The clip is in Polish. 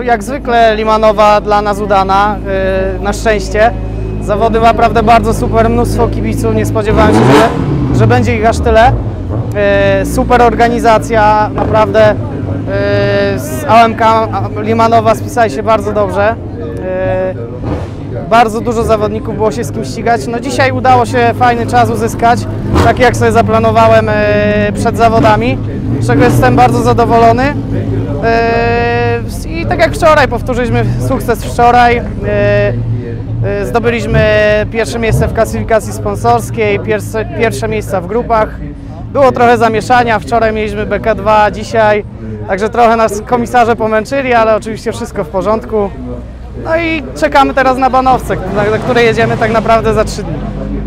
jak zwykle Limanowa dla nas udana, na szczęście. Zawody naprawdę bardzo super, mnóstwo kibiców, nie spodziewałem się, że będzie ich aż tyle. Super organizacja, naprawdę z AMK Limanowa spisali się bardzo dobrze. Bardzo dużo zawodników, było się z kim ścigać. No dzisiaj udało się fajny czas uzyskać, tak jak sobie zaplanowałem przed zawodami, z czego jestem bardzo zadowolony. I tak jak wczoraj, powtórzyliśmy sukces wczoraj. Zdobyliśmy pierwsze miejsce w klasyfikacji sponsorskiej, pierwsze miejsca w grupach. Było trochę zamieszania, wczoraj mieliśmy BK2, dzisiaj, także trochę nas komisarze pomęczyli, ale oczywiście wszystko w porządku. No i czekamy teraz na Banowce, na które jedziemy tak naprawdę za 3 dni.